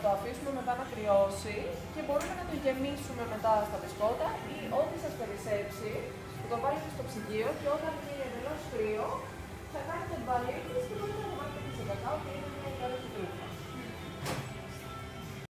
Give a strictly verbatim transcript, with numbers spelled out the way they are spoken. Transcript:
το αφήσουμε μετά να κρυώσει και μπορούμε να το γεμίσουμε μετά στα μπισκότα ή ό,τι σας περισσέψει, θα το βάλετε στο ψυγείο και όταν γίνει εντελώς κρύο θα κάνετε μπαλίτες και μπορείτε να το